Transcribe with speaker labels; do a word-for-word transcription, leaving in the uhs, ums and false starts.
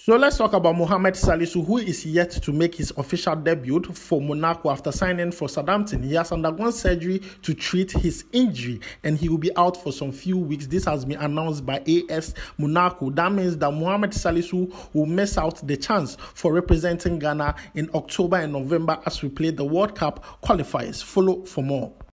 Speaker 1: So let's talk about Mohammed Salisu, who is yet to make his official debut for Monaco after signing for Southampton. He has undergone surgery to treat his injury and he will be out for some few weeks. This has been announced by A S Monaco. That means that Mohammed Salisu will miss out the chance for representing Ghana in October and November as we play the World Cup qualifiers. Follow for more.